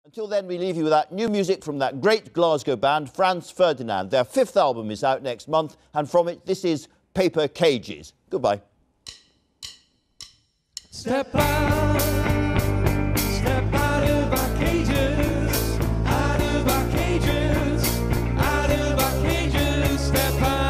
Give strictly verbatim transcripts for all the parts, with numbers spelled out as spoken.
Until then, we leave you with that new music from that great Glasgow band, Franz Ferdinand. Their fifth album is out next month, and from it, this is Paper Cages. Goodbye. Step out, step out of our cages, out of our cages, out of our cages, step out.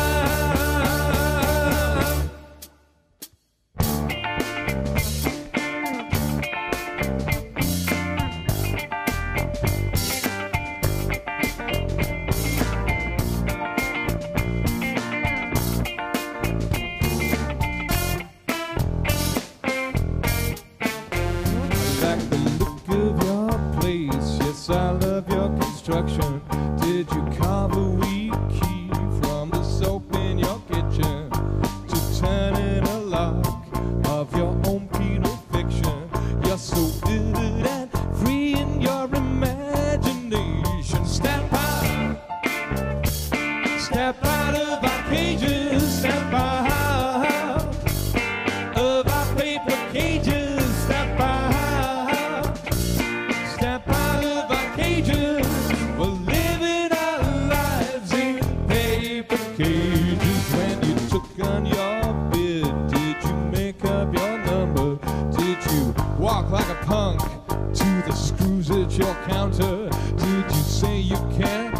I love your construction. Did you carve a weak key from the soap in your kitchen to turning a lock of your own penal fiction? You're so good at freeing your imagination. Step out, step out of our cages, step out of our paper cages, step out, step out. We're living our lives in paper cages. When you took on your bid, did you make up your number? Did you walk like a punk to the screws at your counter? Did you say you can't